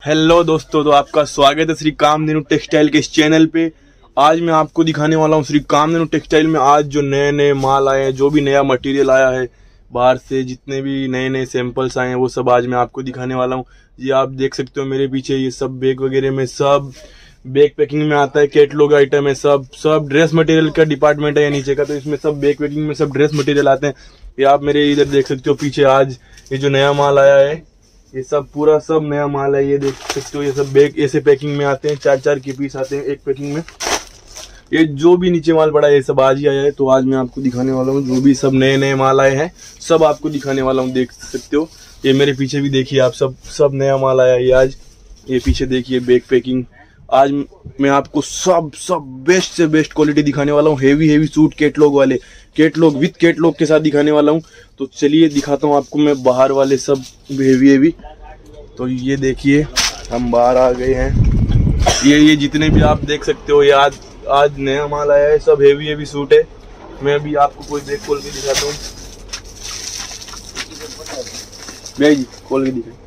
Hello दोस्तों, तो आपका स्वागत है श्री कामधेनु टेक्सटाइल के इस चैनल पे। आज मैं आपको दिखाने वाला हूँ श्री कामधेनु टेक्सटाइल में आज जो नए नए माल आए हैं, जो भी नया मटेरियल आया है बाहर से, जितने भी नए नए सैंपल्स आए हैं वो सब आज मैं आपको दिखाने वाला हूँ। ये आप देख सकते हो मेरे पीछे, ये सब बैग वगैरह में, सब बैग पैकिंग में आता है, कैटलॉग आइटम है, सब ड्रेस मटेरियल का डिपार्टमेंट है ये नीचे का, तो इसमें सब बैग पैकिंग में सब ड्रेस मटेरियल आते हैं। ये आप मेरे इधर देख सकते हो पीछे, आज ये जो नया माल आया है ये सब पूरा सब नया माल है। ये देख सकते हो, ये सब बैग ऐसे पैकिंग में आते हैं, 4-4 के पीस आते हैं एक पैकिंग में। ये जो भी नीचे माल पड़ा है ये सब आज ही आया है, तो आज मैं आपको दिखाने वाला हूँ जो भी सब नए नए माल आए हैं, सब आपको दिखाने वाला हूँ। देख सकते हो ये मेरे पीछे भी देखिए आप, सब नया माल आया है आज। ये पीछे देखिए बैग पैकिंग। आज मैं आपको सब बेस्ट से बेस्ट क्वालिटी दिखाने वाला हूँ। हेवी सूट कैटलॉग वाले, कैटलॉग विथ कैटलॉग के साथ दिखाने वाला हूँ। तो चलिए दिखाता हूँ आपको मैं बाहर वाले सब हेवी। तो ये देखिए हम बाहर आ गए हैं। ये जितने भी आप देख सकते हो, ये आज नया माल आया है, सब हेवी सूट है। मैं अभी आपको कोई बैग खोल के दिखाता हूँ। बैग खोल के दिखाए,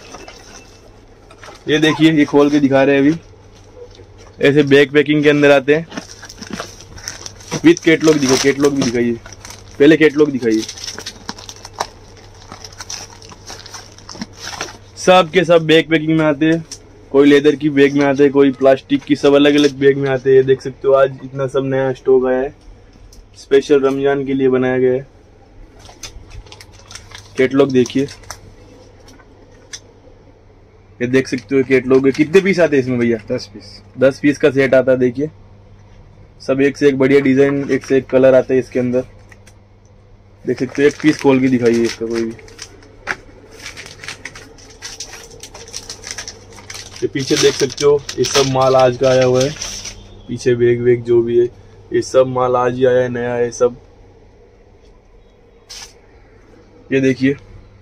ये देखिए, ये खोल के दिखा रहे हैं अभी। ऐसे बैग पैकिंग के अंदर आते हैं विथ कैटलॉग। दिखो, कैटलॉग भी दिखाइए, पहले कैटलॉग दिखाइए। सब के सब बैग पैकिंग में आते हैं, कोई लेदर की बैग में आते हैं, कोई प्लास्टिक की, सब अलग अलग बैग में आते हैं। देख सकते हो आज इतना सब नया स्टॉक आया है, स्पेशल रमजान के लिए बनाया गया है। कैटलॉग देखिए, ये देख सकते हो कैटलॉग है। कितने पीस आते हैं इसमें भैया? 10 पीस का सेट आता है। देखिए सब एक से एक बढ़िया डिजाइन, एक से एक कलर आता है इसके अंदर। देख सकते हो, एक पीस खोल के दिखाइए इसका कोई भी। ये पीछे देख सकते हो, ये सब माल आज का आया हुआ है। पीछे बैग जो भी है ये सब माल आज ही आया है, नया है सब। ये देखिए,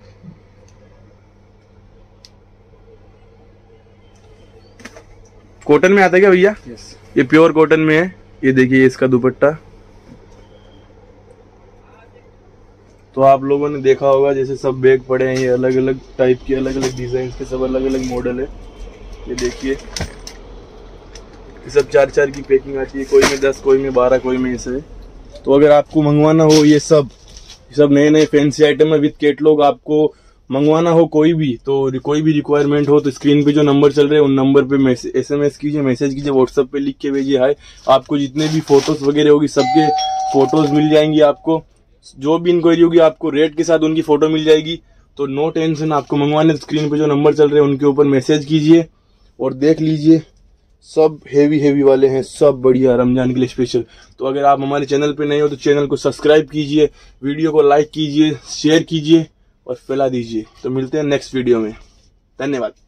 कॉटन में आता है क्या भैया? यस, ये प्योर कॉटन में है। ये देखिए इसका दुपट्टा। तो आप लोगों ने देखा होगा जैसे सब बैग पड़े हैं, ये अलग अलग टाइप के, अलग अलग डिजाइन के, सब अलग अलग मॉडल है। ये देखिए, ये सब 4-4 की पैकिंग आती है, कोई में 10, कोई में 12, कोई में ऐसे। तो अगर आपको मंगवाना हो ये सब नए नए फैंसी आइटम है विद कैटलॉग, आपको मंगवाना हो कोई भी रिक्वायरमेंट हो, तो स्क्रीन पे जो नंबर चल रहे हैं उन नंबर पे SMS कीजिए, मैसेज कीजिए, व्हाट्सएप पे लिख के भेजिए हाय। आपको जितने भी फोटोज वगैरह होगी सबके फोटोज मिल जाएंगी आपको। जो भी इंक्वायरी होगी आपको रेट के साथ उनकी फोटो मिल जाएगी। तो नो टेंशन, आपको मंगवाने स्क्रीन पे जो नंबर चल रहे हैं उनके ऊपर मैसेज कीजिए और देख लीजिए। सब हेवी वाले हैं, सब बढ़िया रमजान के लिए स्पेशल। तो अगर आप हमारे चैनल पे नए हो तो चैनल को सब्सक्राइब कीजिए, वीडियो को लाइक कीजिए, शेयर कीजिए और फैला दीजिए। तो मिलते हैं नेक्स्ट वीडियो में। धन्यवाद।